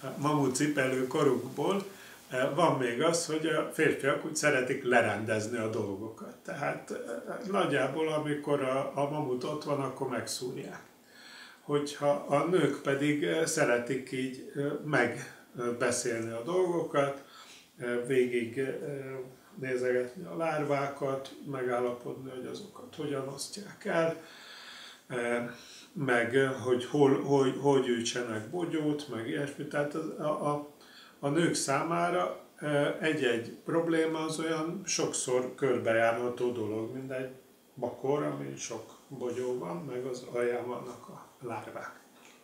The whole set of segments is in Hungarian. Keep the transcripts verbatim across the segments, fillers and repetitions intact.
mamut cipelő korukból van még az, hogy a férfiak úgy szeretik lerendezni a dolgokat. Tehát nagyjából amikor a, a mamut ott van, akkor megszúrják. Hogyha a nők pedig szeretik így megbeszélni a dolgokat, végig nézegetni a lárvákat, megállapodni, hogy azokat hogyan osztják el, meg hogy hol, hogy, hogy ültsenek bogyót, meg ilyesmi. Tehát az, a, a, a nők számára egy-egy probléma az olyan sokszor körbejárható dolog, mint egy bakor, amin sok bogyó van, meg az alján vannak a lárvák.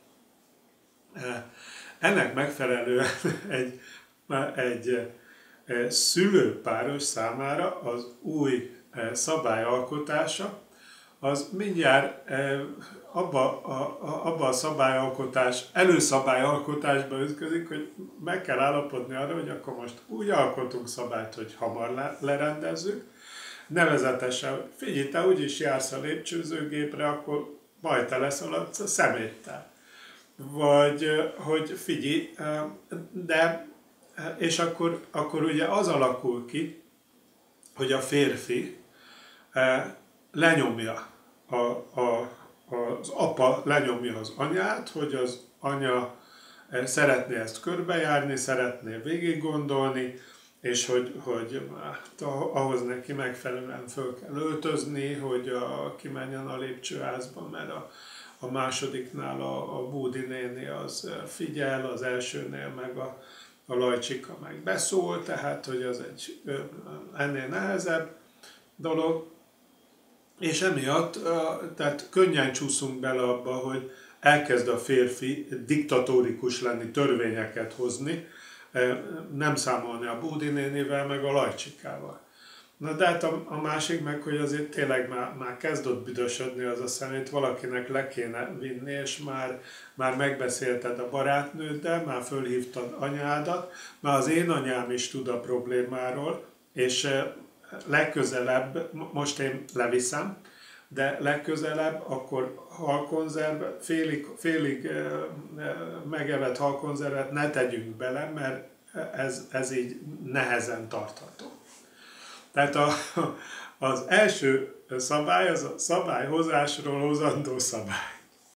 Ennek megfelelően egy, egy szülőpáros számára az új szabályalkotása az mindjárt abba a, abba a szabályalkotás, előszabályalkotásba ütközik, hogy meg kell állapodni arra, hogy akkor most úgy alkotunk szabályt, hogy hamar lerendezzük, nevezetesen, figyelj, te úgyis jársz a lépcsőzőgépre, akkor majd te leszaladsz a szeméttel. Vagy, hogy figyelj, de, és akkor, akkor ugye az alakul ki, hogy a férfi lenyomja, a, a, az apa lenyomja az anyát, hogy az anya szeretné ezt körbejárni, szeretné végig gondolni, és hogy, hogy hát, ahhoz neki megfelelően föl kell öltözni, hogy a, kimenjen a lépcsőházba, mert a, a másodiknál a, a Búdi néni az figyel, az elsőnél meg a, a Lajcsika meg beszól, tehát hogy az egy ennél nehezebb dolog. És emiatt tehát könnyen csúszunk bele abba, hogy elkezd a férfi diktatórikus lenni, törvényeket hozni, nem számolni a Búdi nénivel, meg a Lajcsikával. Na de hát a, a másik meg, hogy azért tényleg már, már kezdott büdösödni az a szemét, valakinek le kéne vinni, és már, már megbeszélted a barátnőddel, már fölhívtad anyádat, már az én anyám is tud a problémáról, és legközelebb, most én leviszem, de legközelebb akkor halkonzerv, félig, félig megevett halkonzervet ne tegyünk bele, mert ez, ez így nehezen tartható. Tehát a, az első szabály az a szabályhozásról hozandó szabály.